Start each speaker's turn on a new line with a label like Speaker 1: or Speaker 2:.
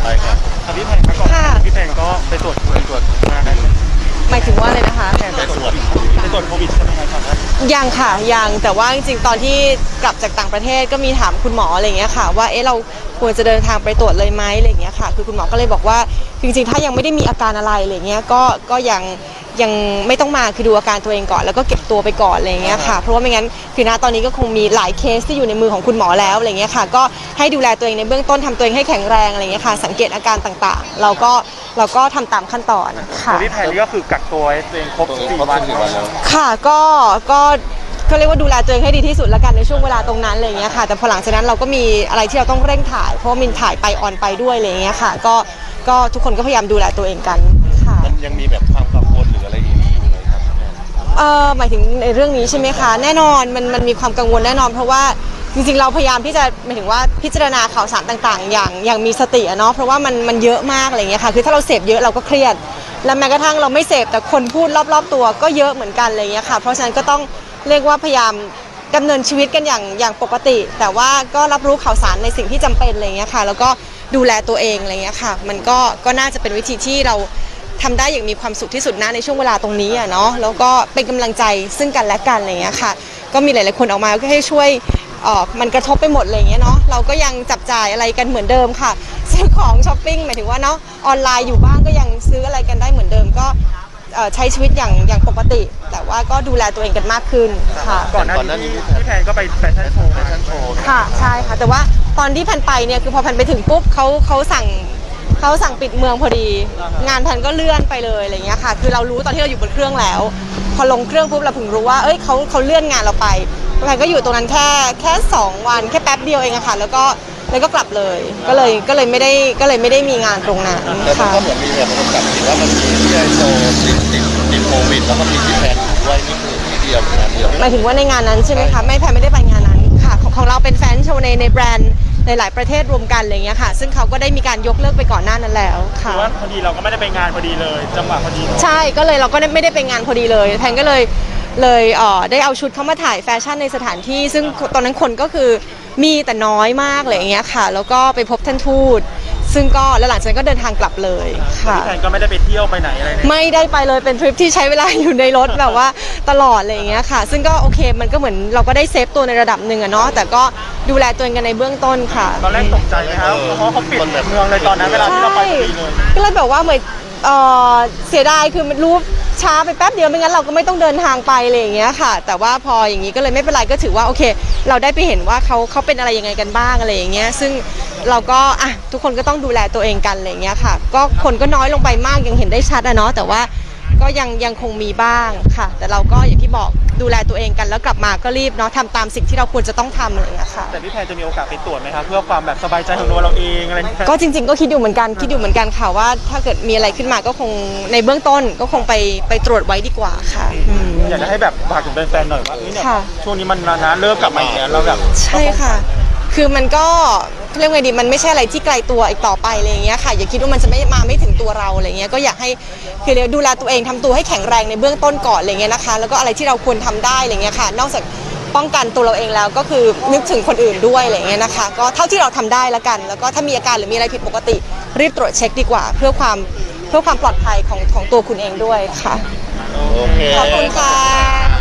Speaker 1: ใช่ครับ
Speaker 2: พี่แพงมาก่อนพี่แพงก็ไปตรวจมา
Speaker 3: หมายถึงว่าอะไรนะคะ
Speaker 1: ไปตรวจ
Speaker 2: โควิดใช่ไหมครับ
Speaker 3: ยังค่ะยังแต่ว่าจริงๆตอนที่กลับจากต่างประเทศก็มีถามคุณหมออะไรอย่างเงี้ยค่ะว่าเราควรจะเดินทางไปตรวจเลยไหมอะไรอย่างเงี้ยค่ะคือคุณหมอก็เลยบอกว่าจริงๆถ้ายังไม่ได้มีอาการอะไรอะไรเงี้ยก็ยังไม่ต้องมาคือดูอาการตัวเองก่อนแล้วก็เก็บตัวไปก่อนอะไรอย่างเงี้ยค่ะเพราะว่าไม่งั้นคือณตอนนี้ก็คงมีหลายเคสที่อยู่ในมือของคุณหมอแล้วอะไรเงี้ยค่ะก็ให้ดูแลตัวเองในเบื้องต้นทำตัวเองให้แข็งแรงอะไรเงี้ยค่ะสังเกตอาการต่างๆเราก็ทำตามขั้นตอนค่ะ
Speaker 2: พี่แพนนี่ก็คือกักตัวตัวเองครบ4 วันแล้ว
Speaker 3: ค่ะก็เรียกว่าดูแลตัวเองให้ดีที่สุดแล้วกันในช่วงเวลาตรงนั้นอะไรเงี้ยค่ะแต่พอหลังจากนั้นเราก็มีอะไรที่เราต้องเร่งถ่ายเพราะมินถ่ายไปออนไปด้วยอะไรเงี้ยค่ะก็ทุกคนก็พยายามดูแลตัวเองกันค่ะ
Speaker 1: มันยังมีแบบความกังวลหรืออะไรอย่างนี้อยู่เลยครับ
Speaker 3: หมายถึงในเรื่องนี้ใช่ไหมคะแน่นอนมันมีความกังวลแน่นอนเพราะว่าจริงๆเราพยายามที่จะหมายถึงว่าพิจารณาข่าวสารต่างๆอย่างมีสติเนาะเพราะว่ามันเยอะมากอะไรเงี้ยค่ะคือถ้าเราเสพเยอะเราก็เครียดและแม้กระทั่งเราไม่เสพแต่คนพูดรอบๆตัวก็เยอะเหมือนกันอะไรเงี้ยค่ะเพราะฉะนั้นก็ต้องเรียกว่าพยายามดำเนินชีวิตกันอย่างปกติแต่ว่าก็รับรู้ข่าวสารในสิ่งที่จำเป็นอะไรเงี้ยค่ะแล้วก็ดูแลตัวเองอะไรเงี้ยค่ะมันก็น่าจะเป็นวิธีที่เราทำได้อย่างมีความสุขที่สุดนะในช่วงเวลาตรงนี้อ่ะเนาะแล้วก็เป็นกำลังใจซึ่งกันและกันอะไรเงี้ยค่ะก็มีหลายๆคนออกมาก็ให้ช่วยมันกระทบไปหมดอะไรเงี้ยเนาะเราก็ยังจับจ่ายอะไรกันเหมือนเดิมค่ะซื้อของช้อปปิ้งหมายถึงว่าเนาะออนไลน์อยู่บ้านก็ยังซื้ออะไรกันได้เหมือนเดิมก็ใช้ชีวิตอย่างปกติแต่ว่าก็ดูแลตัวเองกันมากขึ้นค่ะ
Speaker 2: ก่อนหน้านี้พี่แพนก็ไปแฟชั่นโชว์
Speaker 3: ค่ะใช่ค่ะแต่ว่าตอนที่แพนไปเนี่ยคือพอแพนไปถึงปุ๊บเขาสั่งปิดเมืองพอดีงานแพนก็เลื่อนไปเลยอะไรเงี้ยค่ะคือเรารู้ตอนที่เราอยู่บนเครื่องแล้วพอลงเครื่องปุ๊บเราถึงรู้ว่าเขาเลื่อนงานเราไปแพนก็อยู่ตรงนั้นแค่2 วันแค่แป๊บเดียวเองอะค่ะแล้วก็กลับเลยก็เลยไม่ได้มีงานตรงนั้น
Speaker 1: ค่ะแต่ก็เหมือนมีแบบคนจับผิดว่ามันมีที่ไอโซติดโควิดแล้วก็มีที่แพนด้วยนี่คือที่เดียวงานเดียว
Speaker 3: หมายถึงว่าในงานนั้นใช่ไหมคะไม่แพนไม่ได้ไปงานนั้นค่ะของเราเป็นแฟนโชว์ในแบรนด์ในหลายประเทศรวมกันอะไรเงี้ยค่ะซึ่งเขาก็ได้มีการยกเลิกไปก่อนหน้านั้นแล้วค่ะ
Speaker 2: ว่าพอดีเราก็ไม่ได้ไปงานพอดีเลยจังหวะพอดี
Speaker 3: ใช่ก็เลยเราก็ไม่ได้ไปงานพอดีเลยแพนก็เลยได้เอาชุดเข้ามาถ่ายแฟชั่นในสถานที่ซึ่งตอนนั้นคนก็คือมีแต่น้อยมากอะไรอย่างเงี้ยค่ะแล้วก็ไปพบท่านทูตซึ่งก็แล้วหลังจากนั้นก็เดินทางกลับเลยค่ะ
Speaker 2: พี่แพนก็ไม่ได้ไปเที่ยวไปไหนอะไร
Speaker 3: ไม่ได้ไปเลยเป็นทริปที่ใช้เวลาอยู่ในรถแบบว่าตลอดอะไรอย่างเงี้ยค่ะซึ่งก็โอเคมันก็เหมือนเราก็ได้เซฟตัวในระดับหนึ่งอะเนาะแต่ก็ดูแลตัวเองกันในเบื้องต้นค่ะ
Speaker 2: ตอนแรกตกใจไหมครับเพราะเขาปิดเมืองเลยตอนนั้นเวลาที่เราไปพอดีเลย
Speaker 3: ก็เลยแบบว่าเหมือนเสียดายคือมันรู้ช้าไปแป๊บเดียวไม่งั้นเราก็ไม่ต้องเดินทางไปอะไรอย่างเงี้ยค่ะแต่ว่าพออย่างนี้ก็เลยไม่เป็นไรก็ถือว่าโอเคเราได้ไปเห็นว่าเขาเป็นอะไรยังไงกันบ้างอะไรอย่างเงี้ยซึ่งเราก็ทุกคนก็ต้องดูแลตัวเองกันอะไรอย่างเงี้ยค่ะก็คนก็น้อยลงไปมากยังเห็นได้ชัดอะเนาะแต่ว่าก็ยังคงมีบ้างค่ะแต่เราก็อย่างที่บอกดูแลตัวเองกันแล้วกลับมาก็รีบเนาะทำตามสิ่งที่เราควรจะต้องทำอะไรอย่างเงี้ยค่ะ
Speaker 2: แต่พี่แพนจะมีโอกาสไปตรวจไหมคะเพื่อความแบบสบายใจของตัวเราเองอะไร
Speaker 3: ก็จริงๆก็คิดอยู่เหมือนกันค่ะว่าถ้าเกิดมีอะไรขึ้นมาก็คงในเบื้องต้นก็คงไปตรวจไว้ดีกว่าค่ะ
Speaker 2: อยากจะให้แบบฝากถึงแฟนๆหน่อยว่าเนี่ยช่วงนี้มันนะเริ่มกลับมาอย่างเงี้ยเราแบบ
Speaker 3: ใช่ค่ะคือมันก็เรียกไงดีมันไม่ใช่อะไรที่ไกลตัวอีกต่อไปอะไรอย่างเงี้ยค่ะอย่าคิดว่ามันจะไม่ถึงตัวเราอะไรเงี้ยก็อยากให้คือดูแลตัวเองทำตัวให้แข็งแรงในเบื้องต้นก่อนอะไรเงี้ยนะคะแล้วก็อะไรที่เราควรทำได้อะไรเงี้ยค่ะนอกจากป้องกันตัวเราเองแล้วก็คือนึกถึงคนอื่นด้วยอะไรเงี้ยนะคะก็เท่าที่เราทำได้แล้วกันแล้วก็ถ้ามีอาการหรือมีอะไรผิดปกติรีบตรวจเช็คดีกว่าเพื่อความปลอดภัยของตัวคุณเองด้วยค่ะ
Speaker 1: โอเค
Speaker 3: ขอบคุณค่ะ